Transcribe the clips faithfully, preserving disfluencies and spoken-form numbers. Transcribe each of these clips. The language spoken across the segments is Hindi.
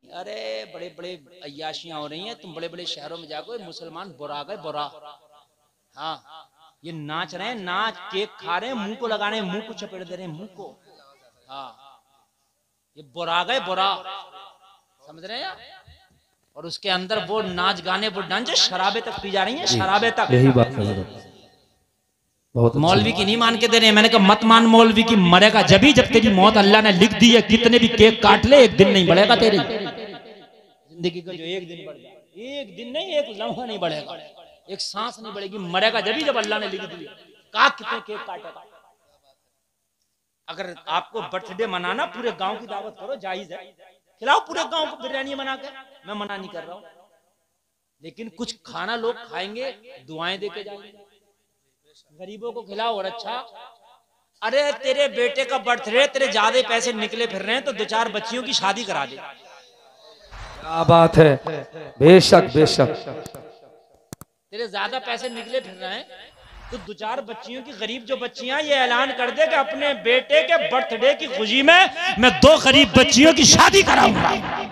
अरे बड़े बड़े अय्याशियां हो रही हैं, तुम बड़े बड़े शहरों में जाकर मुसलमान बुरा गए बुरा। हाँ, ये नाच रहे हैं, नाच केक खा रहे हैं, मुंह को लगा रहे हैं, मुंह को चपेट दे रहे हैं मुंह को। हाँ, ये बुरा गए बुरा, समझ रहे हैं। और उसके अंदर वो नाच गाने वो डांस शराबे तक पी जा रही हैं, शराबे तक। यही बात है, बहुत मौलवी की नहीं मान के दे रहे हैं। मैंने कहा मत मान मौलवी की, मरेगा जब ही जब तेरी मौत अल्लाह ने लिख दी है। कितने भी केक काट ले, एक दिन नहीं बढ़ेगा तेरी जिंदगी का। जो एक दिन बढ़ जाए, एक दिन नहीं, एक लम्हा नहीं बढ़ेगा, एक सांस नहीं बढ़ेगी। मरेगा जब ही जब अल्लाह ने लिख दी है। कहा कितने केक काटेगा। अगर आपको बर्थडे मनाना, पूरे गांव की दावत करो, जायज है, खिलाओ पूरे गांव को बिरयानी बना के, मैं मना नहीं कर रहा हूं। लेकिन कुछ खाना लोग खाएंगे, दुआएं देके जाएंगे, गरीबों को खिलाओ। और अच्छा, अरे तेरे बेटे का बर्थडे, तेरे ज्यादा पैसे निकले फिर रहे हैं तो दो चार बच्चियों की शादी करा दे। क्या बात है, बेशक बेशक। तेरे ज्यादा पैसे निकले फिर रहे हैं तो दो चार बच्चियों की, गरीब जो बच्चियां, ये ऐलान कर दे कि अपने बेटे के बर्थडे की खुशी में मैं दो गरीब बच्चियों की शादी कराऊंगा।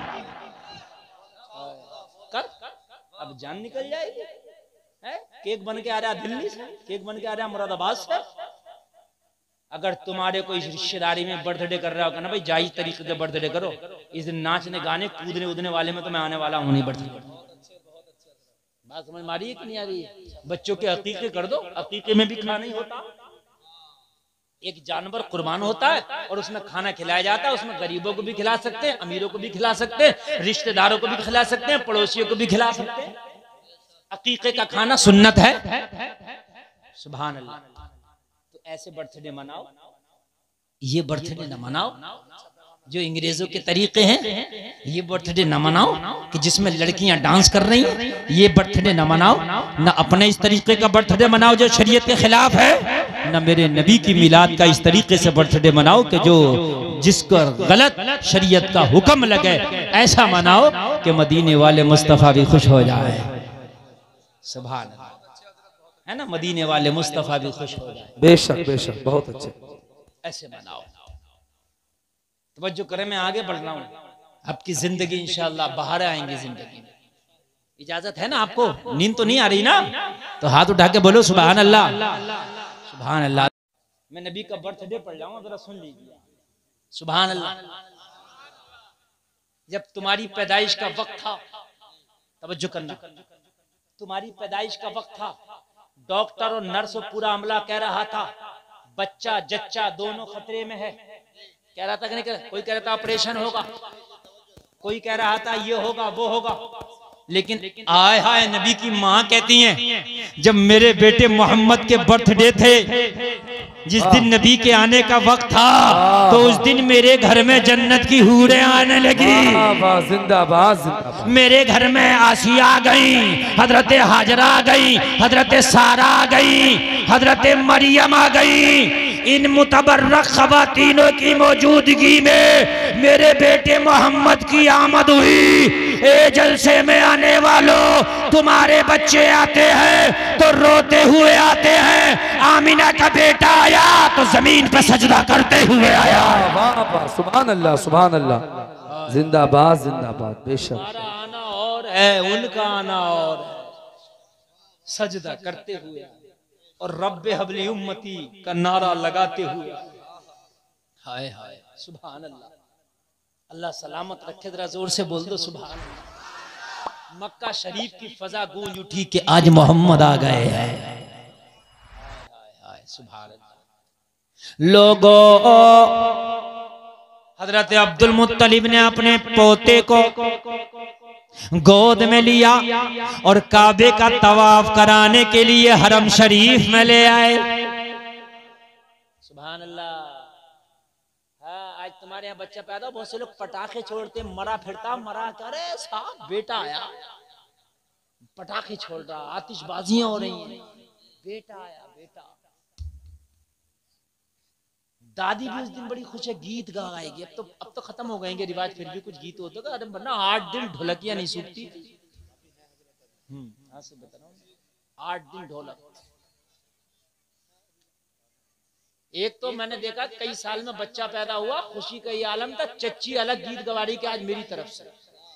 कर, अब जान निकल जाएगी। है? केक बन के आ रहा दिल्ली से, केक बन के आ रहा मुरादाबाद से। अगर तुम्हारे कोई रिश्तेदारी में बर्थडे कर रहा होगा ना भाई, जायज तरीके से बर्थडे करो। इस दिन नाचने गाने कूदने उदने वाले में तो मैं आने वाला हूं नहीं। बर्थडे बात समझ मारी है कि नहीं आ रही है। बच्चों के अकीके कर दो, अकीके में भी खाना नहीं होता। एक जानवर कुर्बान होता है और उसमें खाना खिलाया जाता है। उसमें गरीबों को भी खिला सकते हैं, अमीरों को भी खिला सकते हैं, रिश्तेदारों को भी खिला सकते हैं, पड़ोसियों को भी खिला सकते हैं। अकीके का खाना सुन्नत है। सुभान अल्लाह। तो ऐसे बर्थडे मनाओ, ये बर्थडे न मनाओ जो अंग्रेजों के तरीके हैं। ये बर्थडे न मनाओ कि जिसमें लड़कियां डांस कर रही हैं। ये बर्थडे न मनाओ, न अपने इस तरीके का बर्थडे मनाओ जो शरीयत के खिलाफ है, न मेरे नबी की मिलाद का इस तरीके से बर्थडे मनाओ कि जो जिसको गलत शरीयत का हुक्म लगे ऐसा मनाओ कि मदीने वाले मुस्तफा भी खुश हो जाए। सुभान अल्लाह, है ना, मदीने वाले मुस्तफा भी खुश हो जाए। बेशक बेशक, बहुत अच्छे। ऐसे मनाओ। तवज्जो करें, मैं आगे बढ़ रहा हूँ। आपकी जिंदगी इंशाअल्लाह बाहर आएंगे जिंदगी में। इजाजत है ना आपको? नींद तो नहीं आ रही ना? तो हाथ उठा के बोलो सुभान अल्लाह, सुभान अल्लाह। मैं नबी का बर्थडे पढ़ रहा हूँ, जरा सुन लीजिए। सुभान अल्लाह। जब तुम्हारी पैदाइश का वक्त था, तवज्जो करना, तुम्हारी पैदाइश का वक्त था, डॉक्टर और नर्स और पूरा अमला कह रहा था बच्चा जच्चा दोनों खतरे में है। कह रहा था कि नहीं कह रहा? कोई कह रहा था ऑपरेशन होगा, कोई कह रहा था ये होगा वो होगा। लेकिन आए हाय नबी की माँ कहती हैं जब मेरे बेटे मोहम्मद के बर्थडे थे, जिस दिन नबी के आने का वक्त था, तो उस दिन मेरे घर में जन्नत की हूरें आने लगी। जिंदाबाद। मेरे घर में आसिया आ गई, हजरत हाजरा आ गई, हजरत सारा आ गई, हजरत मरियम आ गई। इन मुतबर्रक खवातीनों की मौजूदगी में मेरे बेटे मोहम्मद की आमद हुई। ए जलसे में आने वालों, तुम्हारे बच्चे आते हैं तो रोते हुए आते हैं। आमिना का बेटा आया तो जमीन पर सजदा करते हुए आया। सुभान अल्लाह, सुभान अल्लाह। जिंदाबाद जिंदाबाद। बेशक हमारा आना और है, उनका आना और है। सजदा करते हुए और रब्बे हबली उम्मती का नारा लगाते हुए। हाय हाय, सुभान अल्लाह। अल्लाह सलामत रखे, जरा जोर से बोल दो सुभान अल्लाह। मक्का शरीफ की फजा गूंज उठी कि आज मोहम्मद आ गए हैं। हाय हाय, सुभान अल्लाह। लोगों, हजरत अब्दुल मुत्तलिब ने अपने पोते को गोद में लिया और काबे का तवाफ कराने के लिए हरम शरीफ में ले आए। सुभान अल्लाह। हाँ, आज तुम्हारे यहाँ बच्चा पैदा, बहुत से लोग पटाखे छोड़ते, मरा फिरता मरा, अरे साहब बेटा आया, पटाखे छोड़ रहा, आतिशबाजियां हो रही हैं, बेटा आया बेटा। दादी भी उस दिन बड़ी खुश है, गीत गाएगी। अब तो अब तो खत्म हो गएंगे रिवाज, फिर भी कुछ गीत होते हैं। वरना आठ दिन ढोलकियां नहीं सूखती थी। हम्म, से बता रहा हूं, आठ दिन ढोलक। एक तो मैंने देखा कई साल में बच्चा पैदा हुआ, खुशी का ये आलम था, चच्ची अलग गीत गवा रही कि आज मेरी तरफ से।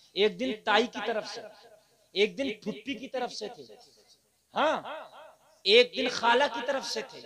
एक दिन ताई की तरफ से, एक दिन फुप्पी की तरफ से थे, हाँ, एक दिन खाला की तरफ से थे,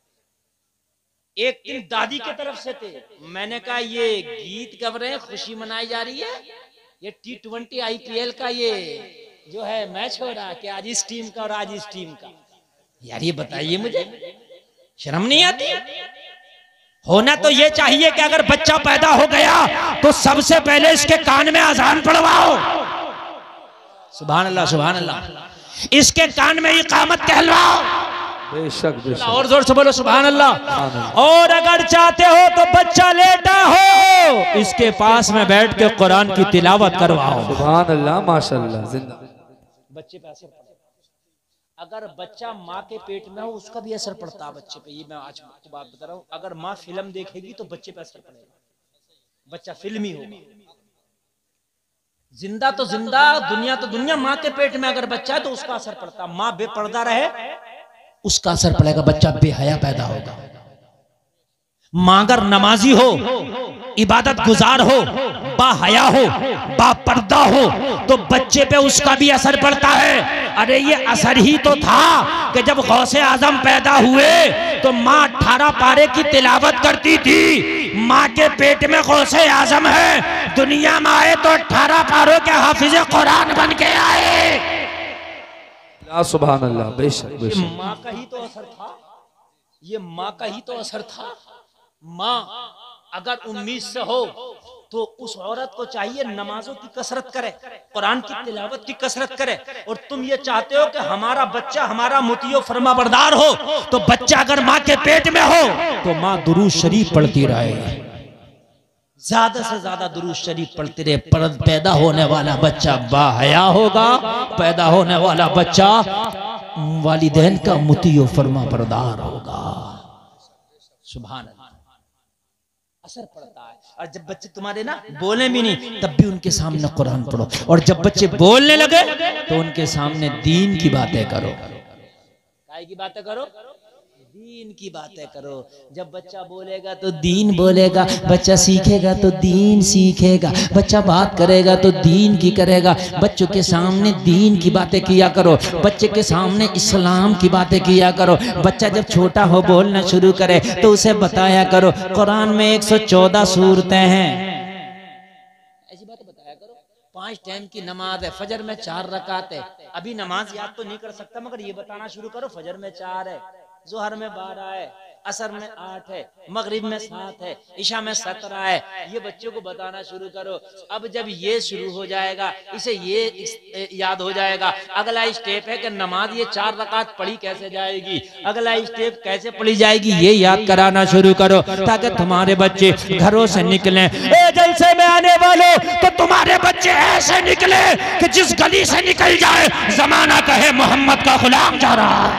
एक दिन दादी की तरफ से थे। मैंने कहा ये गीत कब रहे हैं, खुशी मनाई जा रही है, ये टी ट्वेंटी आईपीएल का ये जो है मैच हो रहा है कि आज इस टीम का और आज इस टीम का। यार ये बताइए मुझे, शर्म नहीं आती? होना तो ये चाहिए कि अगर बच्चा पैदा हो गया तो सबसे पहले इसके कान में अजान पढ़वाओ, सुभान अल्लाह सुभान अल्लाह, इसके कान में इकामत कहलवाओ, बेशक बेशक, और जोर से बोलो सुभान अल्लाह। और अगर चाहते हो तो बच्चा लेटा हो, इसके पास में बैठ के कुरान की तिलावत करवाओ, सुभान अल्लाह माशाअल्लाह। जिंदा बच्चे पे असर पड़ता। अगर बच्चा माँ के पेट में हो उसका भी असर पड़ता है बच्चे पे, ये मैं आज आपको बात बता रहा हूँ। अगर माँ फिल्म देखेगी तो बच्चे पे असर पड़ेगा, बच्चा फिल्मी होगा। जिंदा तो जिंदा, दुनिया तो दुनिया, माँ के पेट में अगर बच्चा है तो उसका असर पड़ता। माँ बेपर्दा रहे उसका असर पड़ेगा, बच्चा बेहया पैदा होगा। माँ अगर नमाजी हो, इबादत गुजार हो, बाहया हो, बापर्दा हो, तो बच्चे पे उसका भी असर पड़ता है। अरे ये असर ही तो था कि जब गौसे आजम पैदा हुए तो माँ अठारह पारे की तिलावत करती थी। माँ के पेट में गौसे आजम है, दुनिया में आए तो अठारह पारों के हाफिज कुरान बन के आए। सुभान अल्लाह, बेशक बेशक, माँ का ही तो असर था, ये माँ का ही तो असर था। माँ अगर उम्मीद से हो तो उस औरत को चाहिए नमाजों की कसरत करे, कुरान की तिलावत की कसरत करे। और तुम ये चाहते हो कि हमारा बच्चा हमारा मुतियो फरमाबरदार हो, तो बच्चा अगर माँ के पेट में हो तो माँ दुरूद शरीफ पढ़ती रहे, ज्यादा से ज्यादा दुरूद शरीफ पढ़ते रहे। पर पैदा होने वाला बच्चा बाहया होगा, पैदा होने वाला बच्चा वालिदैन का मुतियो फरमाबरदार होगा, सुभान अल्लाह। असर पड़ता है। और जब बच्चे तुम्हारे ना बोले भी नहीं तब भी उनके सामने कुरान पढ़ो, और जब बच्चे बोलने लगे तो उनके सामने दीन की बातें करो। काय की बातें करो? दीन की बातें करो। जब बच्चा बोलेगा तो दीन बोलेगा, बच्चा सीखेगा तो दीन सीखेगा, बच्चा बात करेगा तो दीन की करेगा। बच्चों के सामने दीन की बातें किया करो, बच्चे के सामने इस्लाम की बातें किया करो। बच्चा जब छोटा हो बोलना शुरू करे तो उसे बताया करो कुरान में एक सौ चौदह सूरतें हैं, ऐसी बात बताया करो। पांच टाइम की नमाज है, फजर में चार रकात है। अभी नमाज याद तो नहीं कर सकता मगर ये बताना शुरू करो फजर में चार है, जोहर में बारह है, असर में आठ है, मगरिब में सात है, इशा में सत्रह है। ये बच्चों को बताना शुरू करो। अब जब ये शुरू हो जाएगा, इसे ये याद हो जाएगा। अगला स्टेप है कि नमाज ये चार रकात पढ़ी कैसे जाएगी, अगला स्टेप कैसे पढ़ी जाएगी, ये याद कराना शुरू करो ताकि तुम्हारे बच्चे घरों से निकले। ए जलसे में आने वालों, तो तुम्हारे बच्चे ऐसे निकले कि जिस गली से निकल जाए जमाना कहे मोहम्मद का गुलाम जा रहा है।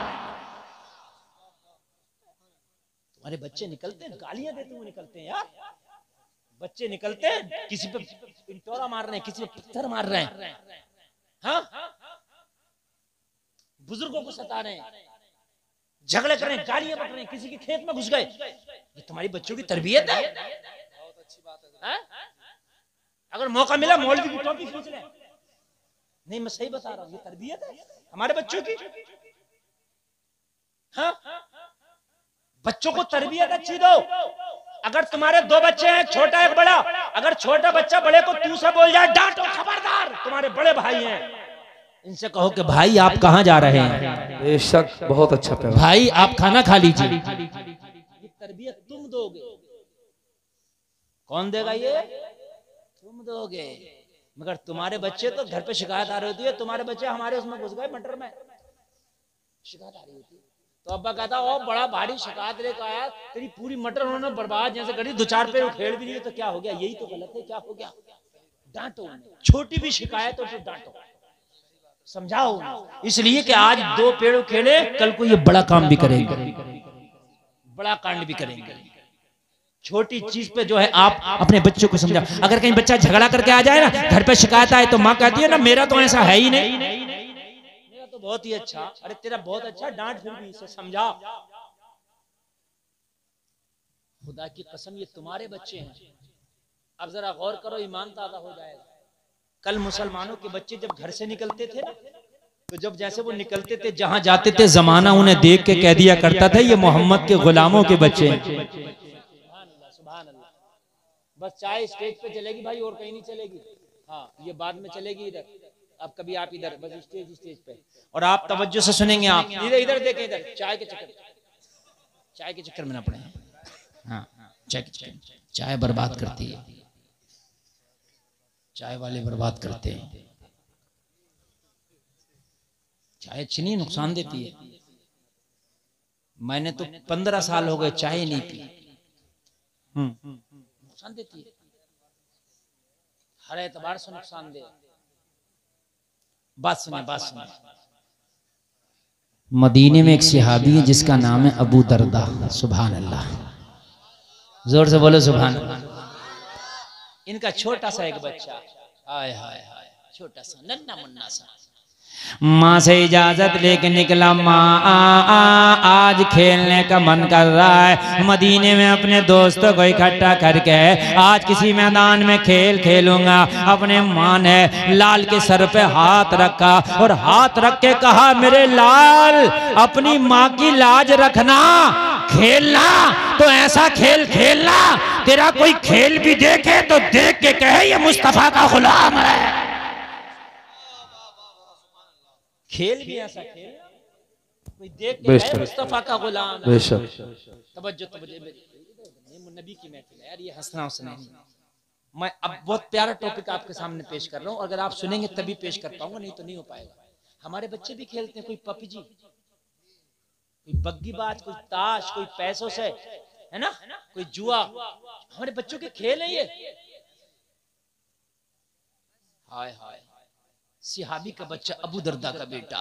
हमारे बच्चे निकलते हैं गालियां देते हुए निकलते हैं यार, बच्चे निकलते हैं किसी पे पिंटोरा मार रहे हैं, किसी पे पत्थर मार रहे हैं, हाँ, बुजुर्गों को सता रहे हैं, झगड़े कर रहे हैं, गालियां बक रहे हैं, किसी के खेत में घुस गए। ये तुम्हारी बच्चों की तरबियत है? है? अगर मौका मिला मौलवी की टोपी खींच ले। नहीं मैं सही बता रहा हूं, ये तरबियत है हमारे बच्चों की। हाँ, बच्चों को तरबियत अच्छी दो। अगर तुम्हारे दो बच्चे हैं, छोटा एक बड़ा, अगर छोटा बच्चा बड़े को तू से बोल जाए डांटो, खबरदार, तुम्हारे बड़े भाई हैं, इनसे कहो कि भाई आप कहां जा रहे हैं। बेशक बहुत अच्छा पैगाम। भाई आप खाना खा लीजिए। ये तरबियत तुम दोगे। कौन देगा? ये तुम दोगे। मगर तुम्हारे बच्चे तो घर पे शिकायत आ रही होती है, तुम्हारे बच्चे हमारे उसमें घुस गए मटर में, शिकायत आ रही होती है तो अब्बा कहता ओ बड़ा भारी शिकायत लेकर आया, तेरी पूरी मटर उन्होंने बर्बाद जैसे करी, दो चार पे उखेड़ भी नहीं तो क्या हो गया? यही तो गलत है, क्या हो गया? डांटो, छोटी भी शिकायत हो तो डांटो, समझाओ। इसलिए कि आज दो पेड़ उखेड़े, कल को ये बड़ा काम भी करेंगे, बड़ा कांड भी करेंगे। छोटी चीज पे जो है आप अपने बच्चों को समझाओ। अगर कहीं बच्चा झगड़ा करके आ जाए ना, घर पे शिकायत आए, तो माँ कहती है ना मेरा तो ऐसा है ही नहीं, तो बहुत ही अच्छा, अरे तेरा बहुत अच्छा, डांट फिर भी इसे समझा। खुदा की कसम ये तुम्हारे बच्चे हैं। अब जरा गौर करो, ईमान ताजा हो जाएगा। कल मुसलमानों के बच्चे जब घर से निकलते थे ना, तो जब जैसे वो निकलते थे जहां जाते थे, जमाना उन्हें देख के कह दिया करता था ये मोहम्मद के गुलामों के बच्चे हैं। सुभान अल्लाह। बस चाय स्टेज पे चलेगी भाई, और कहीं नहीं चलेगी। हाँ, ये बाद में चलेगी इधर। अब कभी आप इधर, बस स्टेज स्टेज पे, और आप तवज्जो से सुनेंगे। आप इधर इधर देखें, इधर चाय के चक्कर, चाय के चक्कर में ना पड़े। हाँ, चाय के चक्कर, चाय बर्बाद करती है, चाय वाले बर्बाद करते हैं। चाय अच्छी नहीं, नुकसान देती है। मैंने तो पंद्रह साल हो गए चाय नहीं पी, नुकसान देती है, हर एतबार से नुकसान दे। बात सुनिए, बात सुनिए। मदीने में एक सहाबी है जिसका नाम है अबू दरदा। सुभान अल्लाह, जोर से बोलो सुभान अल्लाह। इनका छोटा सा एक बच्चा, हाय हाय हाय, छोटा सा नन्ना मुन्ना सा, माँ से इजाजत लेके निकला, माँ आ, आ, आज खेलने का मन कर रहा है, मदीने में अपने दोस्तों को इकट्ठा करके आज किसी मैदान में खेल खेलूंगा। अपने माँ ने लाल के सर पे हाथ रखा और हाथ रख के कहा, मेरे लाल अपनी माँ की लाज रखना, खेलना तो ऐसा खेल खेलना तेरा कोई खेल भी देखे तो देख के कहे ये मुस्तफा का गुलाम है। खेल भी ऐसा खेल कोई देख के कहे मुस्तफा का गुलाम है। तवज्जो तवज्जो, नबी की महफिल है यार, ये हंसना हंसना नहीं। मैं अब बहुत प्यारा टॉपिक आपके सामने पेश कर रहा हूँ, अगर आप सुनेंगे तभी पेश कर पाऊंगा, नहीं तो नहीं हो पाएगा। हमारे बच्चे भी खेलते हैं, कोई पबजी, कोई बग्गीबाज, कोई ताश, कोई पैसों से, है ना, कोई जुआ। हमारे बच्चों के खेल है ये। हाय हाय, सिहाबी का बच्चा अबू दरदा का बेटा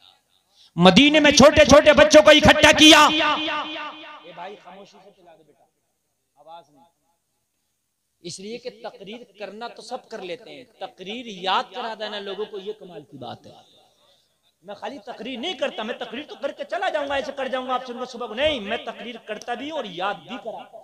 मदीने में छोटे छोटे बच्चों को इकट्ठा किया। ए भाई खामोशी से पिला दे बेटा, आवाज नहीं। इसलिए कि तकरीर करना तो सब कर लेते हैं, तकरीर याद करा देना लोगों को, ये कमाल की बात है। मैं खाली तकरीर नहीं करता, मैं तकरीर तो करके चला जाऊंगा, ऐसे कर जाऊंगा आप सुनकर सुबह को, नहीं, मैं तकरीर करता भी और याद भी कराता।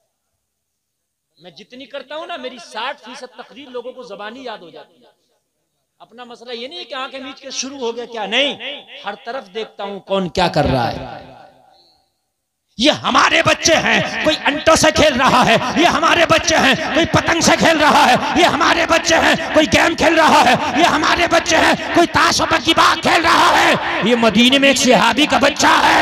मैं जितनी करता हूं ना, मेरी साठ फीसद तकरीर लोगों को जबानी याद हो जाती है। अपना मसला ये नहीं है कि आंखें मीच के शुरू हो गया क्या, नहीं, हर तरफ देखता हूं कौन क्या कर रहा है। ये हमारे बच्चे हैं, कोई अंटों से खेल रहा है, ये हमारे बच्चे हैं, कोई पतंग से खेल रहा है, ये हमारे बच्चे हैं, कोई गेम खेल रहा है, ये हमारे बच्चे हैं, कोई ताश और बग्गीबाज खेल रहा है। ये मदीने में एक सहाबी का बच्चा है,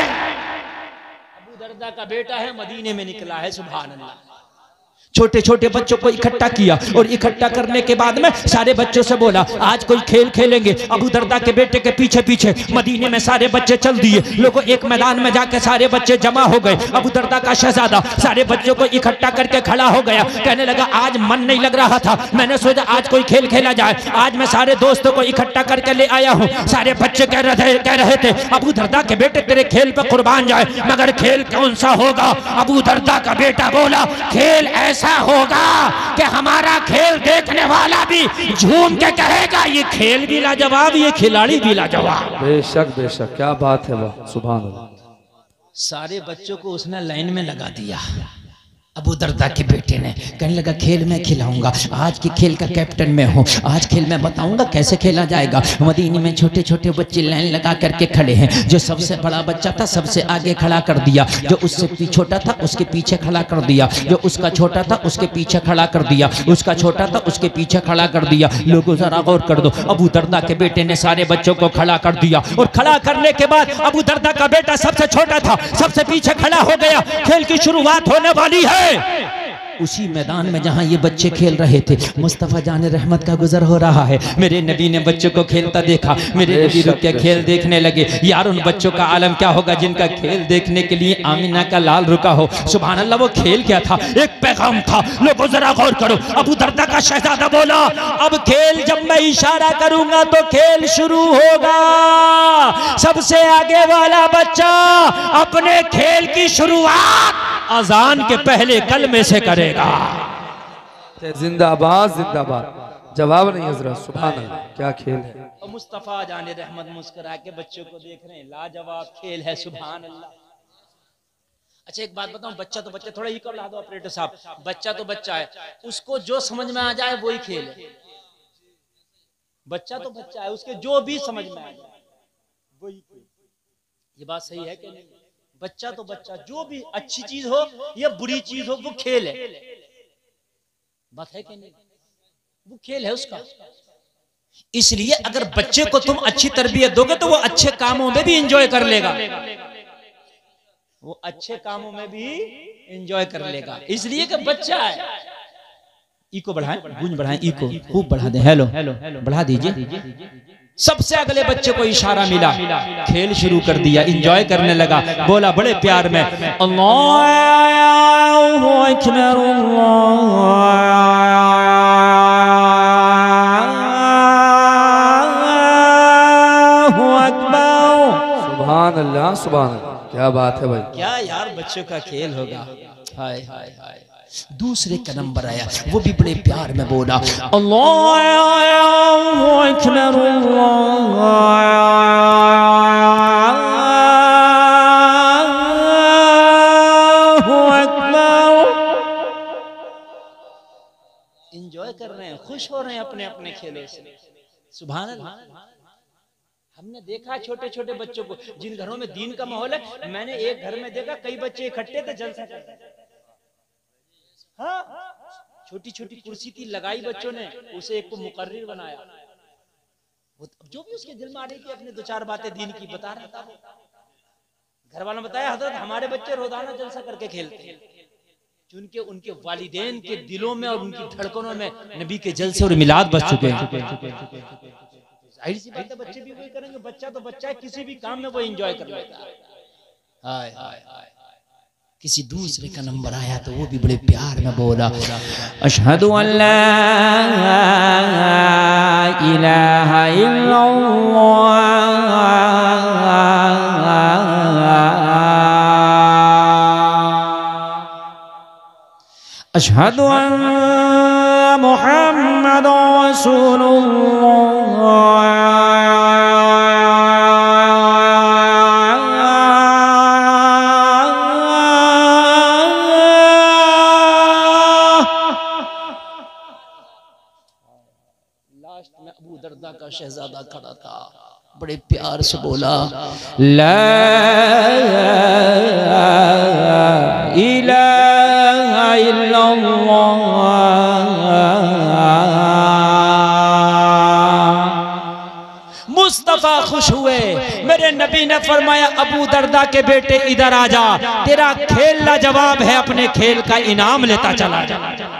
अबू दरदा का बेटा है, मदीने में निकला है। सुभान अल्लाह। छोटे छोटे बच्चों को इकट्ठा किया और इकट्ठा करने के बाद में सारे बच्चों से बोला, आज कोई खेल खेलेंगे। अबू दरदा के बेटे के पीछे पीछे मदीने में सारे बच्चे चल दिए। लोगों एक मैदान में जाके सारे बच्चे जमा हो गए। अबू दरदा का शहजादा सारे बच्चों को इकट्ठा करके खड़ा हो गया, कहने लगा, आज मन नहीं लग रहा था, मैंने सोचा आज कोई खेल खेला जाए, आज मैं सारे दोस्तों को इकट्ठा करके ले आया हूँ। सारे बच्चे कह रहे कह रहे थे, अबू दरदा के बेटे तेरे खेल पर कुर्बान जाए, मगर खेल कौन सा होगा? अबू दरदा का बेटा बोला, खेल ऐसा होगा कि हमारा खेल देखने वाला भी झूम के कहेगा ये खेल भी लाजवाब, ये खिलाड़ी भी लाजवाब। बेशक बेशक, क्या बात है वाह, सुभान अल्लाह। सारे बच्चों को उसने लाइन में लगा दिया। अबू दरदा के बेटे ने कहने लगा, खेल मैं खिलाऊंगा, आज के खेल का कैप्टन मैं हूँ, आज खेल मैं बताऊंगा कैसे खेला जाएगा। मदीने में छोटे छोटे बच्चे लाइन लगा करके खड़े हैं। जो सबसे बड़ा बच्चा था सबसे आगे खड़ा कर दिया, जो उससे छोटा था उसके पीछे खड़ा कर दिया, जो उसका छोटा था उसके पीछे खड़ा कर दिया, उसका छोटा था उसके पीछे खड़ा कर दिया। लोगों जरा गौर कर दो, अबू दरदा के बेटे ने सारे बच्चों को खड़ा कर दिया और खड़ा करने के बाद अबू दरदा का बेटा सबसे छोटा था, सबसे पीछे खड़ा हो गया। खेल की शुरुआत होने वाली है। उसी मैदान में जहां ये बच्चे खेल रहे थे, मुस्तफा जान रहमत का गुजर हो रहा है। मेरे नबी ने बच्चों को खेलता देखा, मेरे नबी रुक के खेल देखने लगे। यार उन बच्चों का आलम क्या होगा जिनका खेल देखने के लिए आमिना का लाल रुका हो। सुभान अल्लाह। वो खेल क्या था? एक पैगाम था। लोगों जरा गौर करो, अबू दरदा का शहजादा बोला, अब खेल जब मैं इशारा करूंगा तो खेल शुरू होगा। सबसे आगे वाला बच्चा अपने खेल की शुरुआत अजान के पहले कलमे से करेगा। जिंदाबाद जिंदाबाद, जवाब नहीं हजरत, सुभान अल्लाह, क्या खेल है। और मुस्तफा जाने रहमत मुस्कुरा के बच्चों को देख रहे हैं, लाजवाब खेल है। सुभान अल्लाह। अच्छा एक बात बताऊं, बच्चा तो बच्चा, थोड़ा इको ला दो ऑपरेटर साहब, बच्चा तो बच्चा है, उसको जो समझ में आ जाए वही खेल है। बच्चा तो बच्चा है, उसके जो भी समझ में आ जाए वही। ये बात सही है कि नहीं? बच्चा तो बच्चा, जो भी अच्छी चीज हो या बुरी चीज हो वो खेल है, बात है कि नहीं? वो खेल है उसका। इसलिए अगर बच्चे को तुम अच्छी तरबियत दोगे तो वो अच्छे कामों में भी एंजॉय कर लेगा, वो अच्छे कामों में भी एंजॉय कर लेगा। इसलिए कि बच्चा है। इको बढ़ाएं, गूंज बढ़ाएं, इको खूब बढ़ा दें। हेलो बढ़ा दीजिए। सबसे अगले बच्चे को इशारा मिला, खेल शुरू कर दिया, एंजॉय करने लगा, बोला बड़े प्यार में अल्लाहु अकबर अल्लाहु अकबर। सुभान अल्लाह सुभान अल्लाह। क्या बात है भाई, क्या यार बच्चों का खेल होगा। हाय हाय हाय। दूसरे का नंबर आया, वो भी बड़े प्यार में बोला अल्लाहु अकबर अल्लाहु अकबर। एंजॉय कर रहे हैं, खुश हो रहे हैं अपने अपने खेलों से। सुभान अल्लाह। हमने देखा छोटे छोटे बच्चों को, जिन घरों में दीन का माहौल है, मैंने एक घर में देखा कई बच्चे इकट्ठे थे, जलसा करते थे। हाँ, छोटी छोटी कुर्सी थी लगाई बच्चों ने, उसे एक को मुकर्रिर बनाया। वो जो भी उसके दिल में आ रही थी अपने दो चार बातें दीन की बता रहा था। घर वालों ने बताया हजरत हमारे बच्चे रोजाना जलसा करके खेलते हैं, चूंकि उनके वालिदैन के दिलों में और उनकी धड़कनों में नबी के जलसे और मिलाद बस चुके हैं। जाहिर सी बात है बच्चे भी वही करेंगे। बच्चा तो बच्चा है, किसी भी काम में वो एंजॉय कर लेता है। हाय हाय हाय। किसी दूसरे का नंबर आया तो वो भी बड़े प्यार में बोला अशहदु अल्ला इलाहा इल्लल्लाह अशहदु अन्ना मुहम्मदुर रसूलुल्लाह। का शहजादा खड़ा था, बड़े प्यार से बोला ला इलाहा इल्लल्लाह। मुस्तफा खुश हुए। मेरे नबी ने फरमाया अबू दरदा के बेटे इधर आ जा, तेरा खेल लाजवाब है, अपने खेल का इनाम लेता चला जा।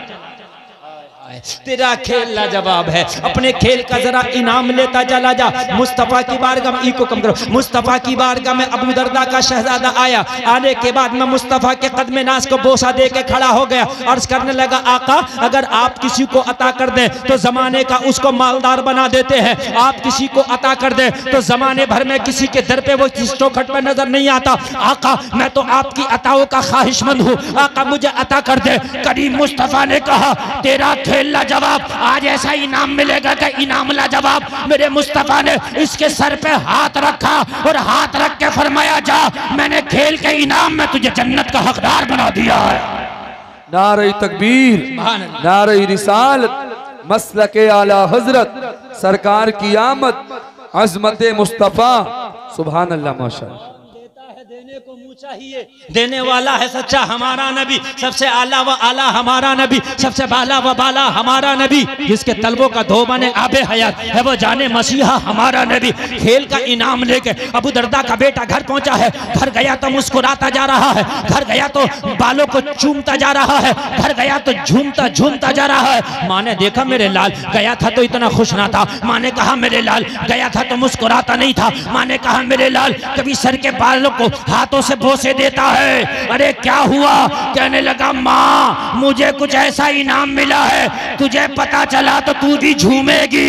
तेरा खेल लाजवाब है, अपने खेल का जरा इनाम लेता चला जा। मुस्तफा की बारगाह में, इको कम करो, मुस्तफा की बारगाह में अबू दरदा का शहजादा आया। आने के बाद में मुस्तफा के कदमे नाज को बोसा दे के खड़ा हो गया, अर्ज करने लगा आका अगर आप किसी को अता कर दें तो जमाने का उसको मालदार बना देते हैं, आप किसी को अता कर दें तो जमाने भर में किसी के दर पे वो चौखट पर नजर नहीं आता। आका मैं तो आपकी अताओं का ख्वाहिशमंद हूँ, आका मुझे अता कर दे। करीम मुस्तफा ने कहा तेरा खेल लाजवाब, आज ऐसा इनाम मिलेगा कि इनाम लाजवाब। मेरे मुस्तफा ने इसके सर पे हाथ रखा और हाथ रख के फरमाया जा, मैंने खेल के इनाम में तुझे जन्नत का हकदार बना दिया है। नारे तकबीर, नारे रिसालत, मसलके आला हजरत, सरकार की आमद, अजमत मुस्तफा। सुभान अल्लाह माशाअल्लाह। देने को मुँह चाहिए, देने वाला है सच्चा हमारा नबी, सबसे आला व आला हमारा नबी, सबसे बाला व बाला हमारा नबी, जिसके तलबों का धोबने आबे हयात है वो जाने मसीहा हमारा नबी। खेल का इनाम लेके अबू दरदा का बेटा घर पहुंचा है। घर गया तो मुस्कुराता जा रहा है, घर गया तो बालों को चूमता जा रहा है, घर गया तो झूमता झूमता जा रहा है। माँ ने देखा मेरे लाल गया था तो इतना खुश ना था, माँ ने कहा मेरे लाल गया था तो मुस्कुराता नहीं था, माँ ने कहा मेरे लाल कभी सर के बालों को हाथों से बोसे देता है। अरे क्या हुआ? कहने लगा माँ मुझे कुछ ऐसा इनाम मिला है, तुझे पता चला तो तू भी झूमेगी।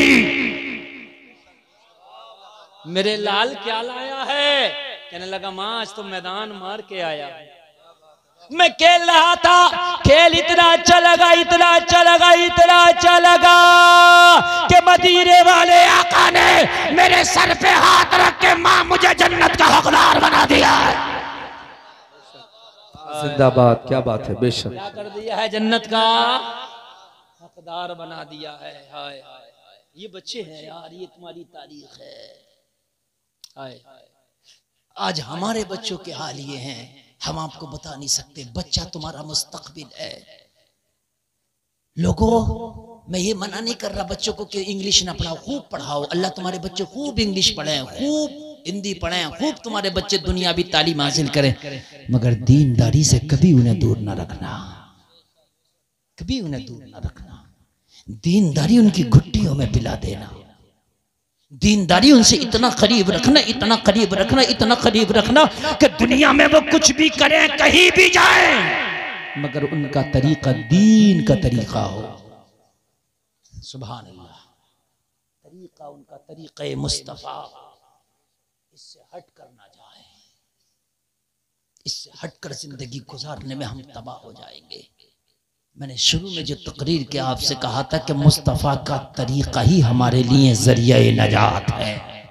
मेरे लाल क्या लाया है? कहने लगा माँ आज तो मैदान मार के आया, मैं खेल रहा था, खेल इतना अच्छा लगा, इतना अच्छा लगा, इतना अच्छा लगा कि मदीने वाले आका ने मेरे सर पे हाथ रख के माँ मुझे जन्नत का हकदार बना दिया है। जिंदाबाद, क्या बात है, बेशक क्या कर दिया है, जन्नत का हकदार बना दिया है। हाय हाय, ये बच्चे हैं यार, ये तुम्हारी तारीख है। आए आज हमारे बच्चों के हाल ये हैं, हम आपको बता नहीं सकते। बच्चा तुम्हारा मुस्तकबिल है। लोगों, मैं ये मना नहीं कर रहा बच्चों को कि इंग्लिश ना पढ़ाओ, खूब पढ़ाओ। अल्लाह तुम्हारे बच्चे खूब इंग्लिश पढ़ें, खूब हिंदी पढ़ें, खूब तुम्हारे बच्चे दुनियावी तालीम हासिल करें, मगर दीनदारी से कभी उन्हें दूर ना रखना, कभी उन्हें दूर ना रखना। दीनदारी उनकी घुट्टियों में पिला देना, दीनदारी उनसे इतना करीब रखना, इतना करीब रखना, इतना करीब रखना कि दुनिया में वो कुछ भी करें, कहीं भी जाए, मगर उनका तरीका दीन का तरीका हो। सुभान अल्लाह। तरीका उनका तरीक़े मुस्तफ़ा, इससे हट कर ना जाए, इससे हटकर जिंदगी गुजारने में हम तबाह हो जाएंगे। मैंने शुरू में जो तकरीर के आपसे कहा था कि मुस्तफ़ा का तरीका ही हमारे लिए ज़रिया नजात है,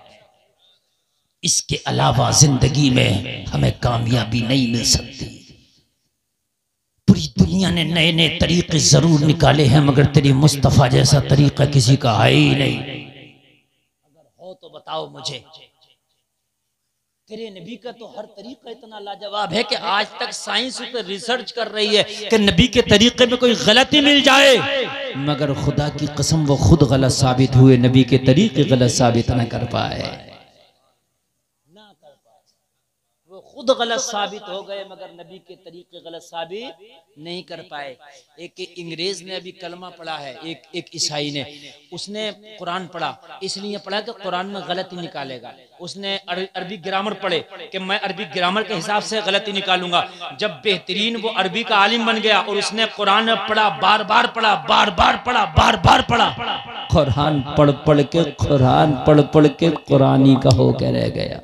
इसके अलावा जिंदगी में हमें कामयाबी नहीं मिल सकती। पूरी दुनिया ने नए नए तरीके जरूर निकाले हैं, मगर तेरी मुस्तफ़ा जैसा तरीका किसी का है ही नहीं। अगर हो तो बताओ मुझे। तेरे नबी का तो हर तरीका इतना लाजवाब है कि आज तक साइंस पे रिसर्च कर रही है कि नबी के तरीके में कोई गलती मिल जाए, मगर खुदा की कसम वो खुद गलत साबित हुए, नबी के तरीके गलत साबित न कर पाए, ना कर पाए। वो खुद गलत साबित हो गए, मगर नबी के तरीके गलत साबित नहीं कर पाए। एक इंग्रेज ने अभी कलमा पढ़ा है, एक एक ईसाई ने, उसने कुरान पढ़ा, इसलिए पढ़ा कि कुरान में गलती निकालेगा। उसने अरबी ग्रामर पढ़े कि मैं अरबी ग्रामर के हिसाब से गलती निकालूंगा। जब बेहतरीन वो अरबी का आलिम बन गया और उसने कुरान पढ़ा, बार बार पढ़ा, बार बार पढ़ा, बार बार पढ़ा, कुरान पढ़ पढ़ के कुरान पढ़ पढ़ के कुरानी का होकर रह गया,